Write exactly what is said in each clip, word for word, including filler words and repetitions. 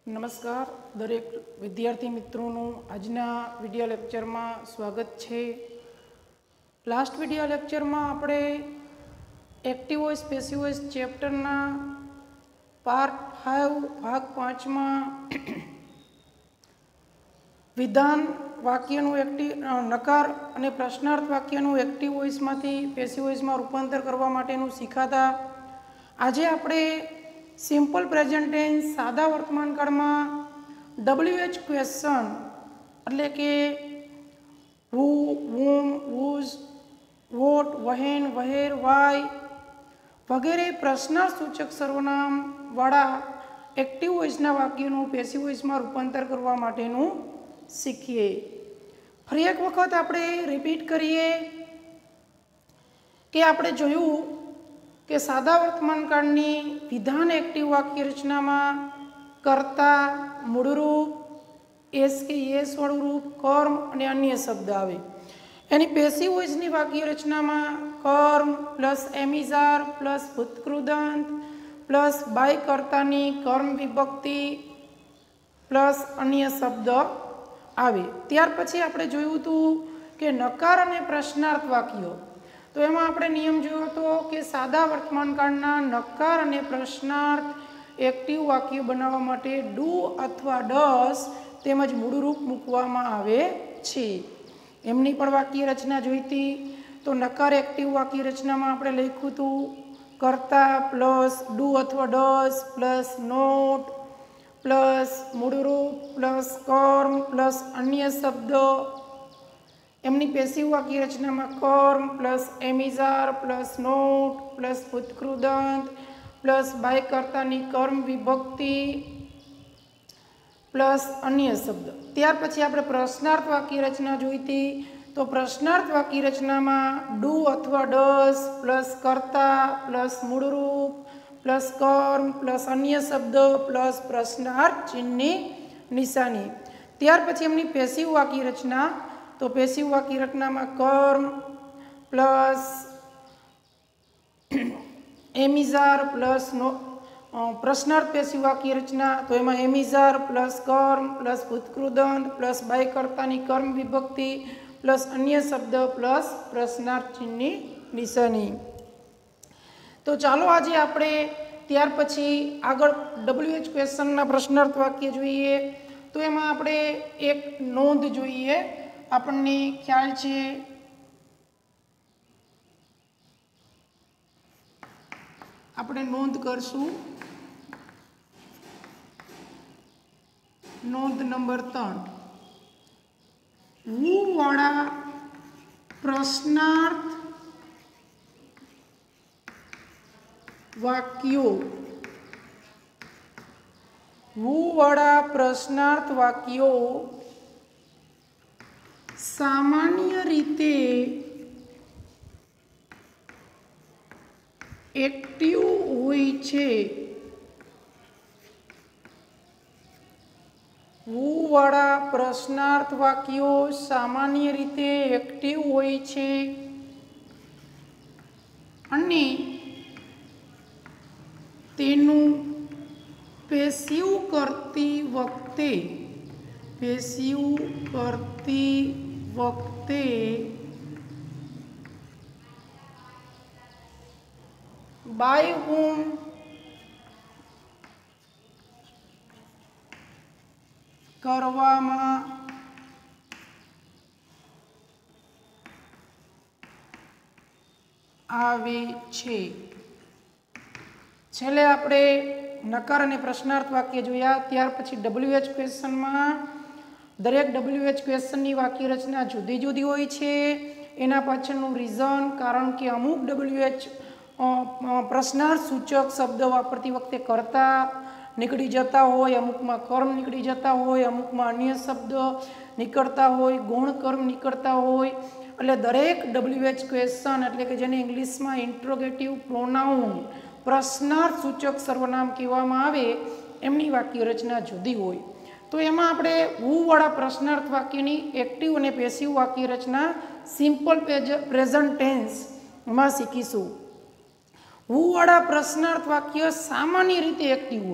नमस्कार दरेक विद्यार्थी मित्रों आजना विडियो लेक्चर में स्वागत है। लास्ट विडियो लेक्चर में आपणे active voice passive voice chapter ना पार्ट फाइव भाग पांच में विधान वाक्यनु एक्टिव नकार अने प्रश्नार्थ वाक्यनु एक्टिव वॉइस में पेसिव वॉइस में रूपांतर करवा माटेनु शीखाता। आजे आपणे सिम्पल प्रेजेंट टेन्स सादा वर्तमान काल में डब्ल्यू एच क्वेश्चन एटले के हू वूम वूज वोट वहेन वहेर वाय वगैरह प्रश्नार्थ सूचक सर्वनाम वाळा एक्टिव वॉइसना वाक्यों पेसिव वॉइस में रूपांतर करवा माटेनु शीखीए। फरी एक वखत आपणे रिपीट करिए कि आपणे जोयुं कि सादा वर्तमान काळनी विधान एक्टिव वाक्य रचना में कर्ता मूळरूप एस के एस वाळुं रूप कर्म और अन्य शब्द आवे। एनी पेसिव वॉइसनी वाक्य रचना में कर्म प्लस एमिजार प्लस भूतकृदंत प्लस बाय कर्तानी कर्म विभक्ति प्लस अन्य शब्द आवे। त्यार पछी आपणे जोयुं हतुं कि नकार अने प्रश्नार्थ वाक्यो तो एमां आपणे नियम जोयो हतो कि सादा वर्तमान काळना नकार अने प्रश्नार्थ एक्टिव वाक्य बनाववा माटे डू अथवा डस तेमज मूळरूप मूकवामां आवे छे। एमनी पण वाक्य रचना जोईती तो नकार एक्टिव वाक्य रचना में आपणे लख्युं हतुं कर्ता प्लस डू अथवा डस प्लस नोट प्लस मूळरूप प्लस कर्म प्लस अन्य शब्द। एमनी पेसिव वाक्य रचना में कर्म plus am is are plus not plus भूतकृदंत प्लस बाय कर्तानी कर्म विभक्ति प्लस अन्य शब्द। त्यार पछी आपणे प्रश्नार्थ वाक्य रचना जोईती तो प्रश्नार्थ वाक्य रचना में डू अथवा डस प्लस कर्ता प्लस मूळरूप प्लस कर्म प्लस अन्य शब्द प्लस प्रश्नार्थ चिन्हनी निशानी। त्यार पछी एमनी पेसिव वाक्य रचना तो पेसिव वाक्य रचना में कर्म प्लस एमिजार प्लस नो प्रश्नार्थ पेसिव वाक्य रचना तो एमां एमिजार प्लस कर्म प्लस भूतकृदंत प्लस बाय कर्तानी कर्म विभक्ति प्लस अन्य शब्द प्लस प्रश्नार्थ चिन्हनी निशानी। तो चालो आज आपणे त्यार पछी आगळ डब्ल्यू एच क्वेश्चन प्रश्नार्थ वाक्य जोईए। तो एमां आपणे एक नोंध जोईए। आपने ख्याल है अपने नोंध करशू नोंध नंबर तीन वू वाला प्रश्नार्थ वाक्यों वू वाला प्रश्नार्थ वाक्यों सामान्य रीते एक्टिव होय छे। वू वाला प्रश्नार्थ वाक्यों सामान्य रीते एक्टिव होय छे अने तेनुं पेसिव करती वखते पेसिव करती वखते बाय हुम करवामां आवे छे। छेल्ले आपणे नकार अने प्रश्नार्थ वाक्य जोया। त्यार पछी डब्ल्यू एच क्वेश्चन में दरेक डब्ल्यू एच क्वेश्चन की वाक्य रचना जुदी जुदी होय छे। एना पाछळनुं रीजन कारण के अमुक डब्ल्यू एच प्रश्नार्थ सूचक शब्द वापरती वखते कर्ता निकળી जता होय अमुक में कर्म निकળી जता होय अमुक में अन्य शब्द निकळता होय गौण कर्म निकळता होय एटले दरेक डब्ल्यू एच क्वेश्चन एटले के जेने इंग्लिश में इंट्रोगेटिव प्रोनाउन प्रश्नार्थ सूचक सर्वनाम कहेवामां आवे एमनी वाक्य रचना जुदी होय। तो एमां आपणे हू वाळा प्रश्नार्थ वाक्यनी एक्टिव अने पेसिव वाक्य रचना सिम्पल प्रेजेंट टेन्स में शीखीशुं। हू वाळा प्रश्नार्थ वाक्य सामान्य रीते एक्टिव होय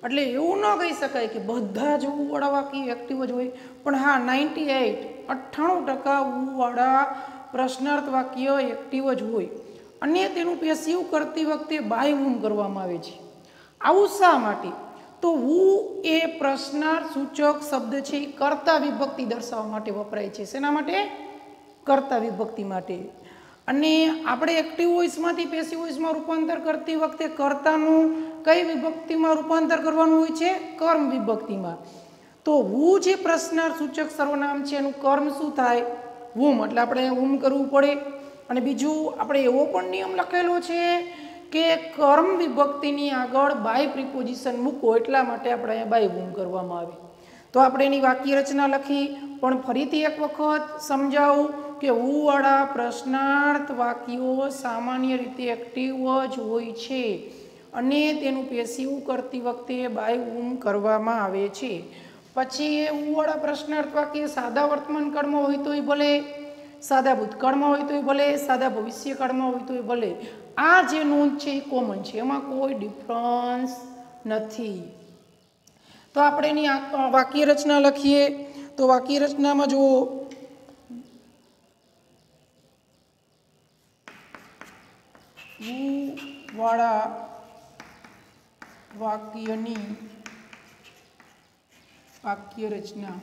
એટલે એવું ન કહી શકાય કે બધા જ ઉવાળા વાક્ય એક્ટિવ જ હોય, પણ હા નાઇન્ટી એઇટ અઠ્ઠાણું ટકા ઉવાળા પ્રશ્નાર્થ વાક્ય એક્ટિવ જ હોય અને તેનું પેસિવ કરતી વખતે બાય હુમ કરવામાં આવે છે. આવું શા માટે? તો હુ એ પ્રશ્નાર્થ સૂચક શબ્દ છે એ કર્તા વિભક્તિ દર્શાવવા માટે વપરાય છે. શેના માટે? કર્તા વિભક્તિ માટે. અને આપણે એક્ટિવ વોઇસમાંથી પેસિવ વોઇસમાં રૂપાંતર કરતી વખતે કર્તાનું કઈ વિભક્તિમાં રૂપાંતર કરવાનું હોય છે? કર્મ વિભક્તિમાં. તો હુ જે પ્રશ્નાર્થ સૂચક સર્વનામ છે એનું કર્મ શું થાય? હુમ. એટલે આપણે હુમ કરવું પડે. અને બીજું આપણે એવો પણ નિયમ લખેલો છે કે કર્મ વિભક્તિની આગળ બાય પ્રિપોઝિશન મૂકો, એટલા માટે આપણે અહીંયા બાય હુમ કરવામાં આવે. તો આપણે એની વાક્ય રચના લખી, પણ ફરીથી એક વખત સમજાવું કે હુ વાળા પ્રશ્નાર્થ વાક્યો સામાન્ય રીતે એક્ટિવ જ હોય છે અને તેનું પેસિવ કરતી વખતે બાય હુમ કરવામાં આવે છે. પછી એ હુ વાળા પ્રશ્નાર્થ વાક્ય સાદા વર્તમાન કાળમાં હોય તોય ભલે, સાદા ભૂતકાળમાં હોય તોય ભલે, સાદા ભવિષ્યકાળમાં હોય તોય ભલે, આ જે નોંધ છે એ કોમન છે, એમાં કોઈ ડિફરન્સ નથી. તો આપણે એની વાક્ય રચના લખીએ. તો વાક્ય રચનામાં જુઓ, હુ વાળા વાક્યની વાક્ય રચના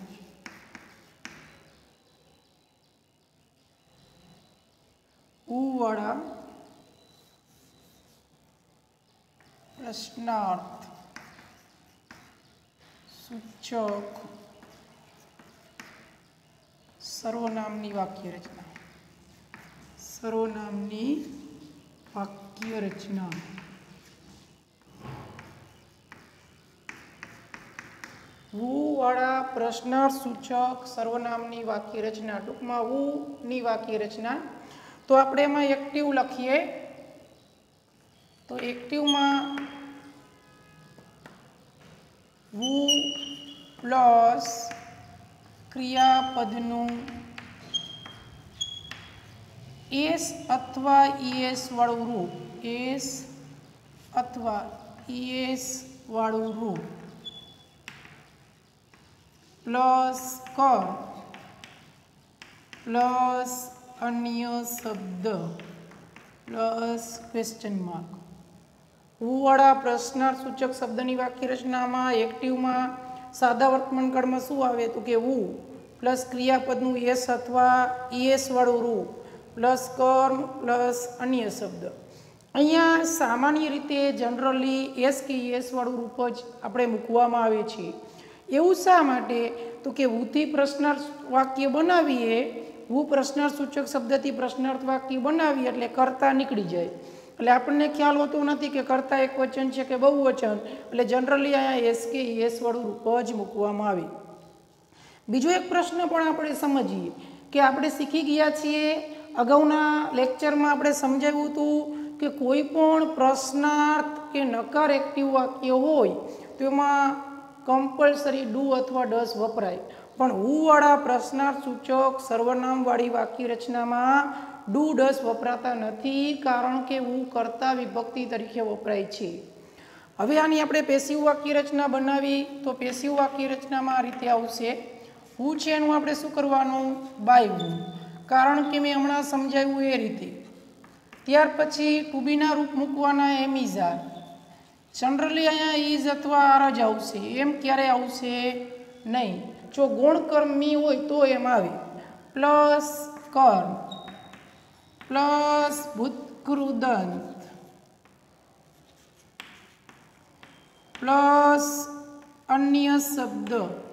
હુ વાળા પ્રશ્નાર્થ સૂચક સર્વનામની વાક્ય રચના સર્વનામની વાક્ય રચના હુ વાળા પ્રશ્નાર્થ સૂચક સર્વનામની વાક્ય રચના, ટૂંકમાં હુ ની વાક્ય રચના. તો આપણે એમાં એક્ટિવ લખીએ. તો એક્ટિવમાં હુ પ્લસ ક્રિયાપદનું એસ અથવા ઈએસ વાળું રૂપ, એસ અથવા ઈએસ વાળું રૂપ પ્લસ કર પ્લસ અન્ય શબ્દ પ્લસ ક્વેશ્ચન માર્ક. હુ વાળા પ્રશ્નાર્થ સૂચક શબ્દની વાક્ય રચનામાં એક્ટિવમાં સાદા વર્તમાન કાળમાં શું આવે? તો કે હુ પ્લસ ક્રિયાપદનું એસ અથવા ઈએસ વાળું રૂપ પ્લસ કર્મ પ્લસ અન્ય શબ્દ. અહીંયા સામાન્ય રીતે જનરલી એસ કે ઈએસ વાળું રૂપ જ આપણે મૂકવામાં આવે છે. એવું શા માટે? તો કે હુથી પ્રશ્નાર્થ વાક્ય બનાવીએ, હુ પ્રશ્નાર્થ સૂચક શબ્દથી પ્રશ્નાર્થ વાક્ય બનાવીએ એટલે કર્તા નીકળી જાય. એટલે આપણને ખ્યાલ હોતો નથી કે કર્તા એક વચન છે કે બહુવચન, એટલે જનરલી અહીંયા એસ કે ઈએસ વાળું રૂપ જ મૂકવામાં આવે. બીજો એક પ્રશ્ન પણ આપણે સમજીએ કે આપણે શીખી ગયા છીએ, અગાઉના લેક્ચરમાં આપણે સમજાવ્યું હતું કે કોઈ પણ પ્રશ્નાર્થ કે નકાર એક્ટિવ વાક્ય હોય તો એમાં કમ્પલસરી ડુ અથવા ડસ વપરાય. પણ હુ વાળા પ્રશ્નાર્થ સૂચક સર્વનામવાળી વાક્ય રચનામાં ડુ ડસ વપરાતા નથી, કારણ કે હુ કર્તા વિભક્તિ તરીકે વપરાય છે. હવે આની આપણે પેસિવ વાક્ય રચના બનાવી. તો પેસિવ વાક્ય રચનામાં આ રીતે આવશે. હુ છે એનું આપણે શું કરવાનું? બાય હુ, કારણ કે મેં હમણાં સમજાવ્યું એ રીતે. ત્યાર પછી ટુ બીના રૂપ મૂકવાના એમ ઇઝ આર. જનરલી અહીંયા ઇઝ અથવા આર જ આવશે, એમ ક્યારે આવશે નહીં. જો ગુણકર્મ મી હોય તો એમ આવે. પ્લસ કર્મ પ્લસ ભૂતકૃદંત પ્લસ અન્ય શબ્દ.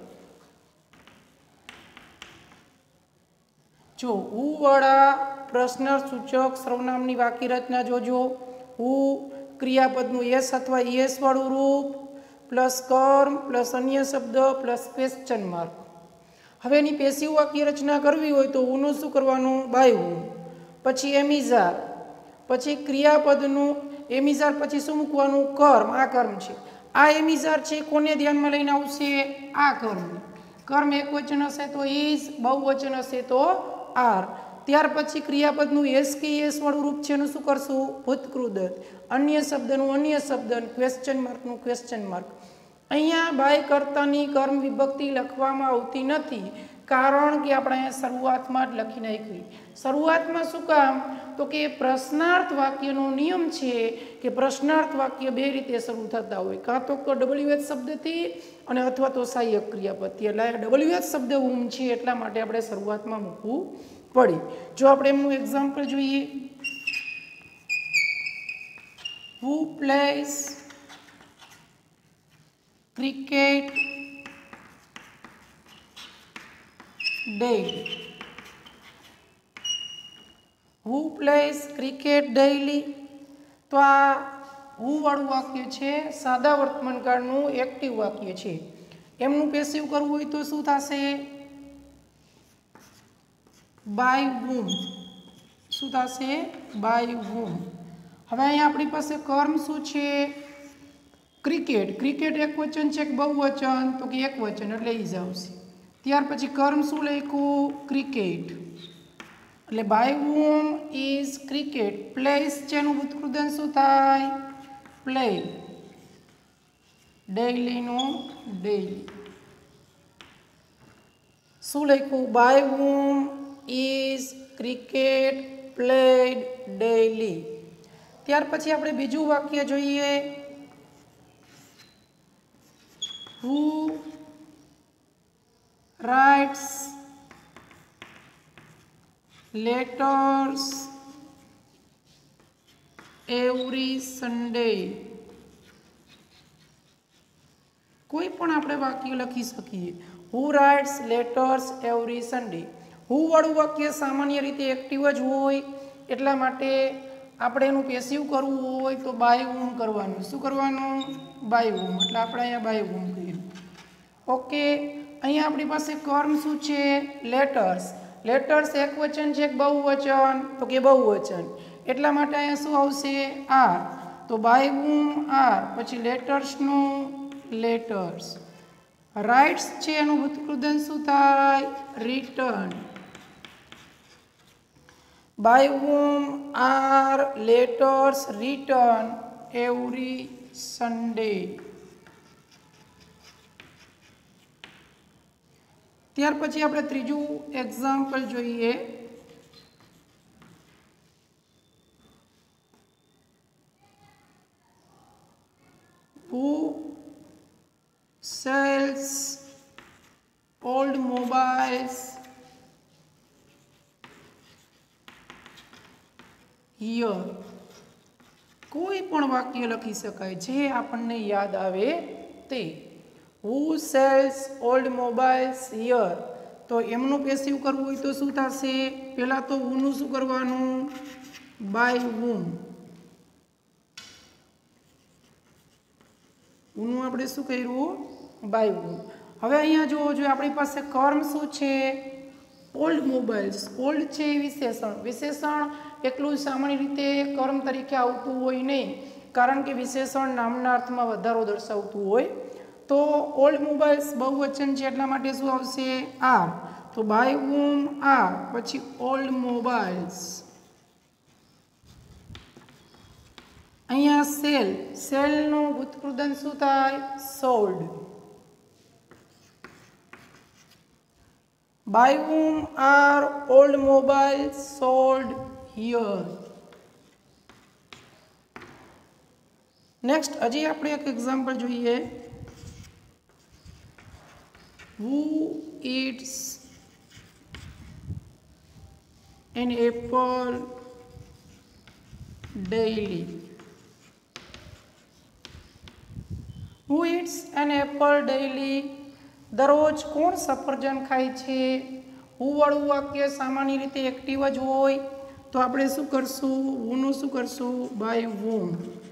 જો હુ વાળા પ્રશ્નાર્થ સૂચક સર્વનામની વાક્ય રચના જોજો. હુ ક્રિયાપદનું એસ અથવા ઈએસ વાળું રૂપ પ્લસ કર્મ પ્લસ અન્ય શબ્દ પ્લસ ક્વેશ્ચન માર્ક. હવે એની પેસિવ વાક્ય રચના કરવી હોય તો હુનું શું કરવાનું? By who. પછી એમિઝાર, પછી ક્રિયાપદનું એમિઝાર પછી શું મૂકવાનું? કર્મ. આ કર્મ છે. આ એમિઝાર છે કોને ધ્યાનમાં લઈને આવશે? આ કર્મ. કર્મ એક વચન હશે તો ઇઝ, બહુવચન હશે તો આર. ત્યાર પછી ક્રિયાપદનું એસ કે એસ વાળું રૂપ છે એનું શું કરશું? ભૂતકૃદંત. અન્ય શબ્દનું અન્ય શબ્દ, ક્વેશ્ચન માર્કનું ક્વેશ્ચન માર્ક. અહીંયા બાય કર્તાની કર્મ વિભક્તિ લખવામાં આવતી નથી, કારણ કે આપણે અહીંયા શરૂઆતમાં જ લખી નાખી. શરૂઆતમાં શું કામ? તો કે પ્રશ્નાર્થ વાક્યનો નિયમ છે કે પ્રશ્નાર્થ વાક્ય બે રીતે શરૂ થતા હોય, કાં તો ડબલ્યુએચ શબ્દથી અને અથવા તો સહાયક ક્રિયાપદથી. એટલે ડબલ્યુએચ શબ્દ હુમ છે એટલા માટે આપણે શરૂઆતમાં મૂકવું પડે. જો આપણે એમનું એક્ઝામ્પલ જોઈએ, who plays cricket daily. Who plays cricket daily. તો આ હુ વાળું વાક્ય છે સાદા વર્તમાન કાળનું એક્ટિવ વાક્ય છે. એમનું પેસિવ કરવું હોય તો શું થશે? By whom. શું થશે? By whom. હવે અહીંયા આપણી પાસે કર્મ શું છે? ક્રિકેટ. ક્રિકેટ એક વચન છે કે બહુવચન? તો કે એક વચન એટલે ઈ જ આવશે. ત્યાર પછી કર્મ શું લખ્યું? ક્રિકેટ. એટલે by whom is cricket plays છે એનું ભૂતકૃદન શું થાય? પ્લે. ડેઇલીનું ડેઇલી. શું લખ્યું? By whom is cricket played daily. ત્યાર પછી આપણે બીજું વાક્ય જોઈએ, who writes letters every Sunday. કોઈ પણ આપણે વાક્ય લખી શકીએ. who writes letters every Sunday. who વાળું વાક્ય સામાન્ય રીતે એક્ટિવ જ હોય, એટલા માટે આપણે એનું પેસિવ કરવું હોય તો બાય whom કરવાનું. શું કરવાનું? By whom. એટલે આપણે અહીંયા બાય whom કર્યું. ઓકે. અહીંયા આપણી પાસે કર્મ શું છે? લેટર્સ. લેટર્સ એક વચન છે કે બહુવચન? તો કે બહુવચન. એટલા માટે અહીંયા શું આવશે? આર. તો બાય whom આર. પછી લેટર્સનું લેટર્સ. રાઇટ્સ છે એનું ભૂતકૃદન શું થાય? Written. By whom are letters written every Sunday. ત્યાર પછી આપણે ત્રીજું એક્ઝામ્પલ જોઈએ, who sells old mobiles here. કોઈ પણ વાક્ય લખી શકાય જે આપણને યાદ આવે તે. who sells old mobiles here. તો એમનું પેસિવ કરવું હોય તો શું થશે? પહેલાં તો whoનું શું કરવાનું? By whom. whoનું આપણે શું કર્યું? By whom. હવે અહીંયા જુઓ, જો આપણી પાસે કર્મ શું છે? Old mobiles. ઓલ્ડ છે એ વિશેષણ. વિશેષણ એટલું સામાન્ય રીતે કર્મ તરીકે આવતું હોય નહીં, કારણ કે વિશેષણ નામના અર્થમાં વધારો દર્શાવતું હોય. તો ઓલ્ડ મોબાઈલ્સ બહુવચન છે એટલા માટે શું આવશે? આર. તો બાય whom આર, પછી ઓલ્ડ મોબાઈલ્સ. અહીંયા સેલ. સેલનું ભૂતકૃદન શું થાય? Sold. By whom are old mobiles sold here. Next હજી આપણે એક એક્ઝામ્પલ જોઈએ, who eats an apple daily. who eats an apple daily. દરરોજ કોણ સફરજન ખાય છે? who વાળું વાક્ય સામાન્ય રીતે એક્ટિવ જ હોય, તો આપણે શું કરશું? whoનું શું કરશું? By whom.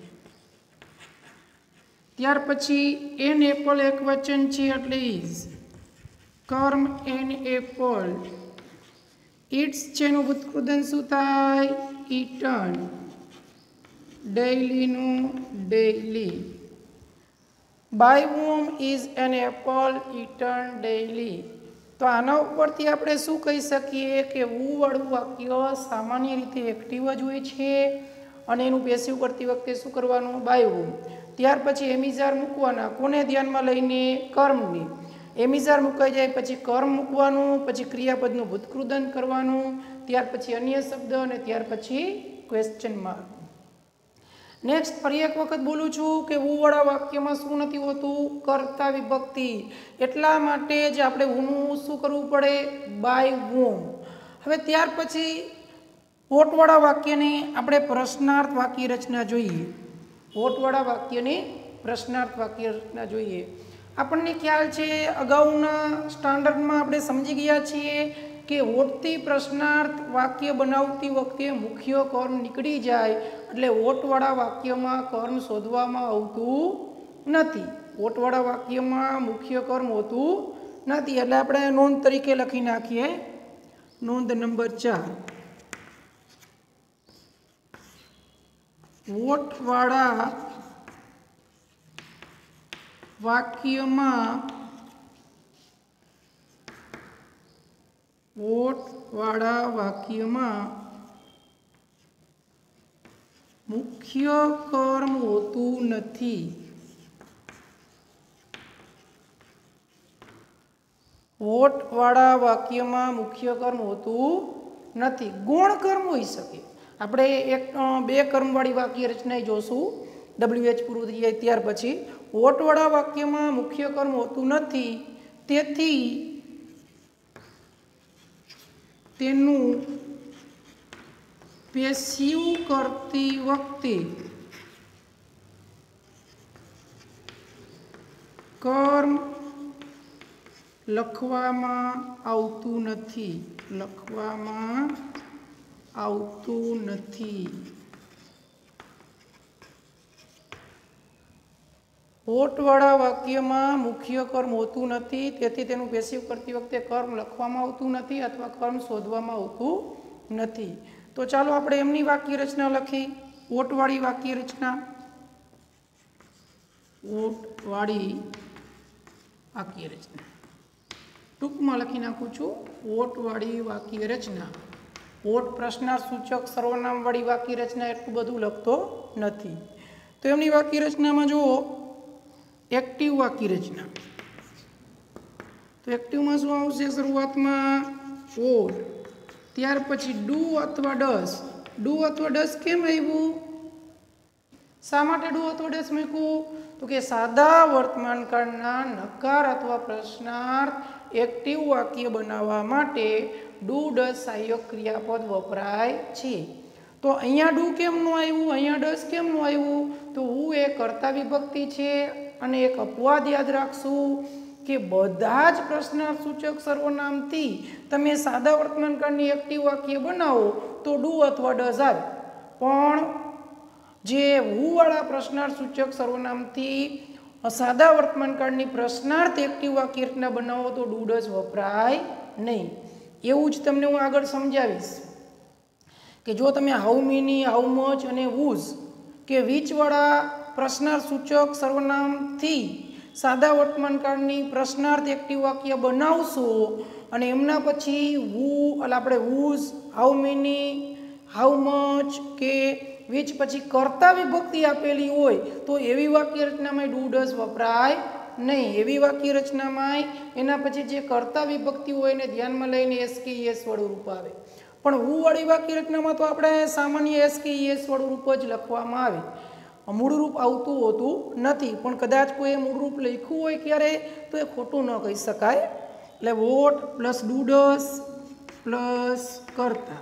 ત્યાર પછી એન એપલ એક વચન છે એટલે ઇઝ. કર્મ એન એપલ. ઇટ્સ છે એનું ભૂતકૃદન શું થાય? ઇટન. ડેઇલીનું daily. By whom is an apple eaten daily. તો આના ઉપરથી આપણે શું કહી શકીએ કે who વાળું વાક્ય સામાન્ય રીતે એક્ટિવ જ હોય છે અને એનું પેસિવ કરતી વખતે શું કરવાનું? By whom. ત્યાર પછી એમિઝાર મૂકવાના, કોને ધ્યાનમાં લઈને? કર્મને. એમિઝાર મુકાઈ જાય પછી કર્મ મૂકવાનું, પછી ક્રિયાપદનું ભૂતકૃદન કરવાનું, ત્યાર પછી અન્ય શબ્દ અને ત્યાર પછી ક્વેશ્ચન માર્ક. નેક્સ્ટ ફરી એક વખત બોલું છું કે ઉવાળા વાક્યમાં શું નથી હોતું? કર્તા વિભક્તિ. એટલા માટે જ આપણે ઉનું શું કરવું પડે? By whom. હવે ત્યાર પછી ઓટવાળા વાક્યની આપણે પ્રશ્નાર્થ વાક્ય રચના જોઈએ. ઓટવાળા વાક્યની પ્રશ્નાર્થ વાક્ય રચના જોઈએ. આપણને ખ્યાલ છે અગાઉના સ્ટાન્ડર્ડમાં આપણે સમજી ગયા છીએ કે ઓટથી પ્રશ્નાર્થ વાક્ય બનાવતી વખતે મુખ્ય કર્મ નીકળી જાય એટલે ઓટવાળા વાક્યમાં કર્મ શોધવામાં આવતું નથી. ઓટવાળા વાક્યમાં મુખ્ય કર્મ હોતું નથી એટલે આપણે નોંધ તરીકે લખી નાખીએ. નોંધ નંબર ચાર. ઓટવાળા વાક્યમાં ઓટવાળા વાક્યમાં મુખ્ય કર્મ હોતું નથી. ઓટવાળા વાક્યમાં મુખ્ય કર્મ હોતું નથી. ગૌણ કર્મ હોઈ શકે. આપણે એક બે કર્મવાળી વાક્ય રચના જોશું. ડબલ્યુ એચ પૂરું થઈ જાય ત્યાર પછી ઓટવાળા વાક્યમાં મુખ્ય કર્મ હોતું નથી, તેથી તેનું પેસિવ કરતી વખતે કર્મ લખવામાં આવતું નથી. લખવામાં આવતું નથી. ઓટવાળા વાક્યમાં મુખ્ય કર્મ હોતું નથી, તેથી તેનું પેસિવ કરતી વખતે કર્મ લખવામાં આવતું નથી અથવા કર્મ શોધવામાં આવતું નથી. તો ચાલો આપણે એમની વાક્ય રચના લખી. ઓટવાળી વાક્ય રચના. ઓટવાળી વાક્ય રચના ટૂંકમાં લખી નાખું છું. ઓટવાળી વાક્ય રચના. ઓટ પ્રશ્નાર્થ સૂચક સર્વનામવાળી વાક્ય રચના એટલું બધું લખતો નથી. તો એમની વાક્ય રચનામાં જુઓ એક્ટિવ વાક્ય રચના. તો એક્ટિવમાં શું આવશે? શરૂઆતમાં ઓટ, ત્યાર પછી ડુ અથવા ડસ. ડુ અથવા ડસ કેમ આવ્યું? શા માટે ડુ અથવા ડસ મૂક્યું? તો કે સાદા વર્તમાન કાળના નકાર અથવા પ્રશ્નાર્થ એક્ટિવ વાક્ય બનાવવા માટે ડુ ડસ સહાયક ક્રિયાપદ વપરાય છે. તો અહીંયા ડુ કેમનું આવ્યું? અહીંયા ડસ કેમનું આવ્યું? તો હું એ કર્તા વિભક્તિ છે અને એક અપવાદ યાદ રાખશું કે બધા જ પ્રશ્નાર્થ સૂચક સર્વનામથી તમે સાદા વર્તમાન કાળની એક્ટિવ વાક્ય બનાવો તો ડુ અથવા ડસ આવે, પણ જે હું વાળા પ્રશ્નાર્થ સૂચક સર્વનામથી સાદા વર્તમાન કાળની પ્રશ્નાર્થ એક્ટિવ વાક્ય રચના બનાવો તો ડુ ડસ વપરાય નહીં. એવું જ તમને હું આગળ સમજાવીશ કે જો તમે હાઉ મેની, હાઉ મચ અને હુઝ કે વિચવાળા પ્રશ્નાર્થ સૂચક સર્વનામથી સાદા વર્તમાન કાળની પ્રશ્નાર્થ એક્ટિવ વાક્ય બનાવશો અને એમના પછી હુ એટલે આપણે whose, how many, how much કે વિચ પછી કર્તા વિભક્તિ આપેલી હોય તો એવી વાક્ય રચનામાં ડુ ડસ વપરાય નહીં. એવી વાક્ય રચનામાં એના પછી જે કર્તા વિભક્તિ હોય એને ધ્યાનમાં લઈને એસ કે એસ વાળું રૂપ આવે. પણ હું વાળી વાક્ય રચનામાં તો આપણે સામાન્ય એસ કે એસ વાળું રૂપ જ લખવામાં આવે. મૂળ રૂપ આવતું હોતું નથી, પણ કદાચ કોઈ મૂળ રૂપ લખ્યું હોય ક્યારે તો એ ખોટું ન કહી શકાય. એટલે what plus do does plus કર્તા.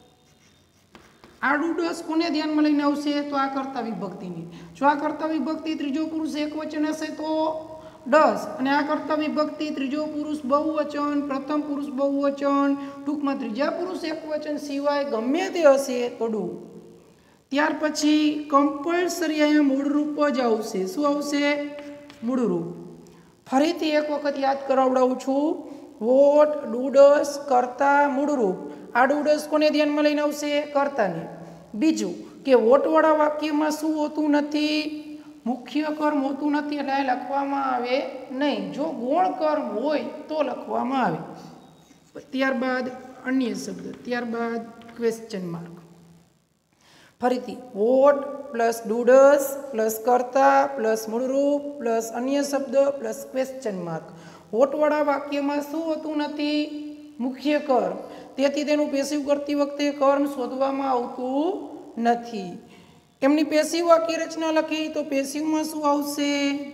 આ ડુ ડસ કોને ધ્યાનમાં લઈને આવશે? તો આ કર્તા વિભક્તિની. જો આ કર્તા વિભક્તિ ત્રીજો પુરુષ એક વચન હશે તો ડસ, અને આ કર્તા વિભક્તિ ત્રીજો પુરુષ બહુવચન, પ્રથમ પુરુષ બહુવચન, ટૂંકમાં ત્રીજા પુરુષ એક વચન સિવાય ગમે તે હશે તો ડુ. ત્યાર પછી કમ્પલસરી અહીંયા મૂળરૂપ જ આવશે. શું આવશે? મૂળરૂપ. ફરીથી એક વખત યાદ કરાવડાવું છું. વોટ, ડુ ડસ, કર્તા, મૂળરૂપ. આ ડુ ડસ કોને ધ્યાનમાં લઈને આવશે? કર્તાને. બીજું કે વોટવાળા વાક્યમાં શું હોતું નથી? મુખ્ય કર્મ હોતું નથી એટલે લખવામાં આવે નહીં. જો ગૌણ કર્મ હોય તો લખવામાં આવે. ત્યારબાદ અન્ય શબ્દ, ત્યારબાદ ક્વેશ્ચન માર્ક. ફરીથી વોટ પ્લસ ડુડસ પ્લસ કર્તા પ્લસ મૂળરૂપ પ્લસ અન્ય શબ્દ પ્લસ ક્વેશ્ચન માર્ક. વોટવાળા વાક્યમાં શું હોતું નથી? મુખ્ય કર્મ. તેથી તેનું પેસિવ કરતી વખતે કર્મ શોધવામાં આવતું નથી. એમની પેસિવ વાક્ય રચના લખી તો પેસિવમાં શું આવશે?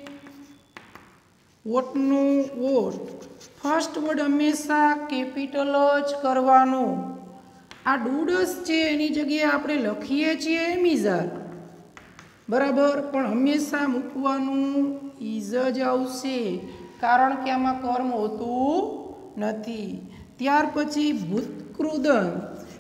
વોટનું વોટ. ફર્સ્ટ વર્ડ હંમેશા કેપિટલ જ કરવાનું. આ ડુડસ છે એની જગ્યાએ આપણે લખીએ છીએ એમિઝાર, બરાબર, પણ હંમેશા મૂકવાનું ઇઝ જ આવશે, કારણ કે આમાં કર્મ હોતું નથી. ત્યાર પછી ભૂતકૃદંત.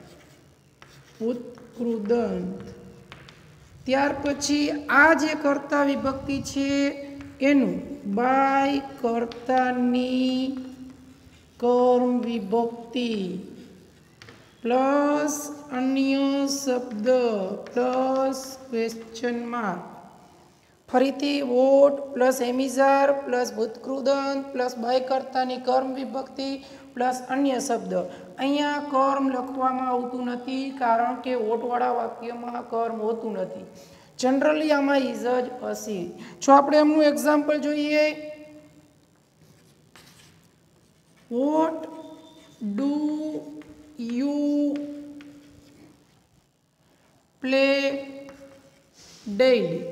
ભૂતકૃદંત. ત્યાર પછી આ જે કર્તા વિભક્તિ છે એનું બાય કર્તાની કર્મ વિભક્તિ પ્લસ અન્ય શબ્દ પ્લસ ક્વેશ્ચન માર્ક. ફરીથી વોટ પ્લસ એમિઝાર પ્લસ ભૂતકૃદંત પ્લસ બાય કર્તાની કર્મ વિભક્તિ પ્લસ અન્ય શબ્દ. અહીંયા કર્મ લખવામાં આવતું નથી, કારણ કે વોટવાળા વાક્યમાં કર્મ હોતું નથી. જનરલી આમાં ઇઝ જ હશે. જો આપણે એમનું એક્ઝામ્પલ જોઈએ, what do you play daily.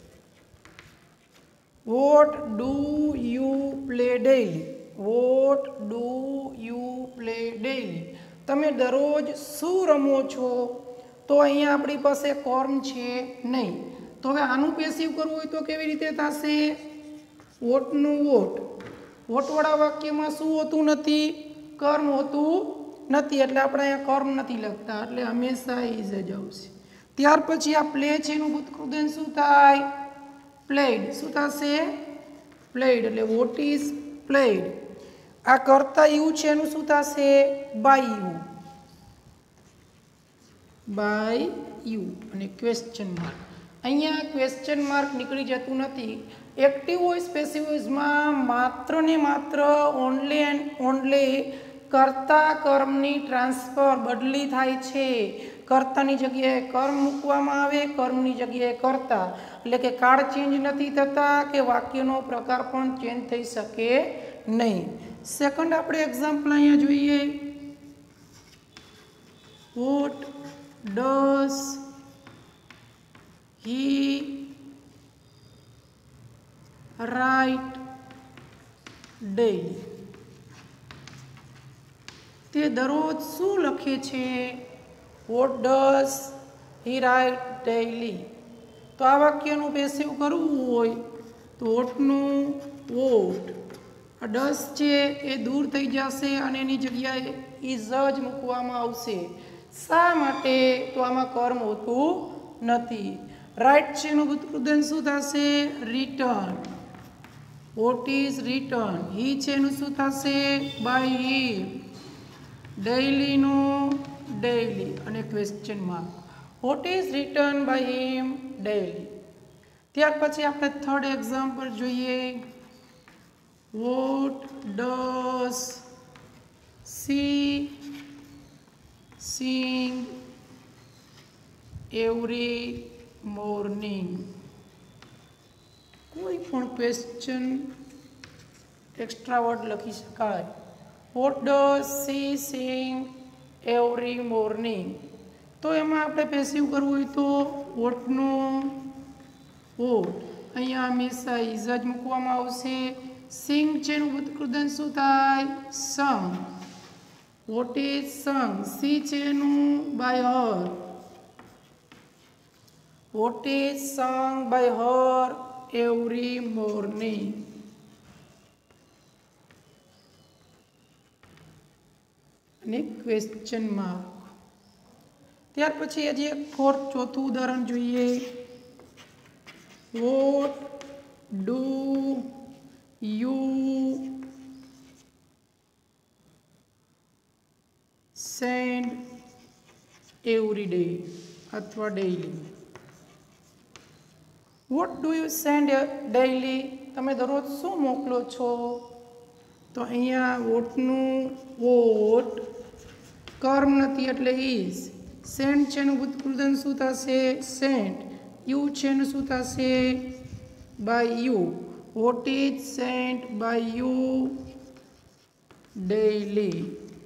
What do you play daily. What do you play daily. તમે દરરોજ શું રમો છો? તો અહીંયા આપણી પાસે કર્મ છે નહીં. તો હવે આનું પેસિવ કરવું હોય તો કેવી રીતે થશે? વોટનું વોટ. વોટવાળા વાક્યમાં શું હોતું નથી? કર્મ હોતું નથી, એટલે આપણે અહીંયા કર્મ નથી લખતા, એટલે હંમેશા ઇઝ જ આવશે. ત્યાર પછી આ પ્લે છે એનું ભૂતકૃદંત શું થાય? પ્લેડ. શું થશે? પ્લેડ. એટલે વોટ ઇઝ પ્લેડ. આ કર્તા યુ છે એનું શું થશે? By you. By you. અને ક્વેશ્ચન માર્ક. અહીંયા ક્વેશ્ચન માર્ક નીકળી જતું નથી. એક્ટિવ વોઇસ પેસિવ વોઇસમાં માત્ર ને માત્ર ઓનલી એન્ડ ઓનલી કર્તા કર્મની ટ્રાન્સફર બદલી થાય છે. કર્તાની જગ્યાએ કર્મ મૂકવામાં આવે, કર્મની જગ્યાએ કર્તા, એટલે કે કાળ ચેન્જ નથી થતા કે વાક્યનો પ્રકાર પણ ચેન્જ થઈ શકે નહીં. સેકન્ડ આપણે એક્ઝામ્પલ અહીંયા જોઈએ. What does he write daily. તે દરરોજ શું લખે છે? What does he write daily. તો આ વાક્યનું પેસિવ કરવું હોય તો વોટનું વોટ. આ ડઝ છે એ દૂર થઈ જશે અને એની જગ્યાએ ઇઝ જ મૂકવામાં આવશે. શા માટે? તો આમાં કર્મ હોતું નથી. રાઇટ છે એનું ભૂતકૃદંત શું થશે? Written. What is written. He છે એનું શું થશે? By he. ડેઇલીનું ડેઇલી અને question mark. What is written by him daily. ત્યાર પછી આપણે થર્ડ એક્ઝામ્પલ જોઈએ. What does she sing every morning. કોઈ પણ ક્વેશ્ચન એક્સ્ટ્રા વર્ડ લખી શકાય. What does she sing every morning. તો એમાં આપણે પેસિવ કરવું હોય તો વોટનું વોટ. અહીંયા હંમેશા ઇઝ જ મૂકવામાં આવશે. સિંગ છે એનું ભૂતકૃદંત શું થાય? સંગ. વોટ ઇઝ સંગ. સી છે એનું by her. What is sung by her every morning. અને ક્વેશ્ચન માર્ક. ત્યાર પછી હજી એક ફોર્થ ચોથું ઉદાહરણ જોઈએ. What do you send every day અથવા daily. What do you send daily. તમે દરરોજ શું મોકલો છો? તો અહીંયા વોટનું વોટ કર્મ નથી એટલે ઇઝ. સેન્ટ છે એનું ભૂતકૃદંત શું થશે? સેન્ટ. યુ છે એનું શું થશે? By you. What is sent by you daily.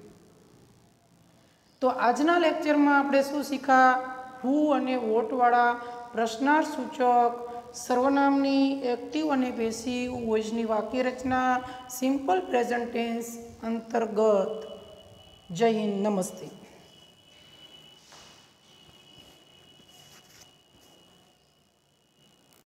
તો આજના લેક્ચરમાં આપણે શું શીખ્યા? હુ અને વોટવાળા પ્રશ્નાર્થ સૂચક સર્વનામની એક્ટિવ અને પેસિવ વોઇસની વાક્ય રચના સિમ્પલ પ્રેઝન્ટ ટેન્સ અંતર્ગત. જય હિન્દ, નમસ્તે.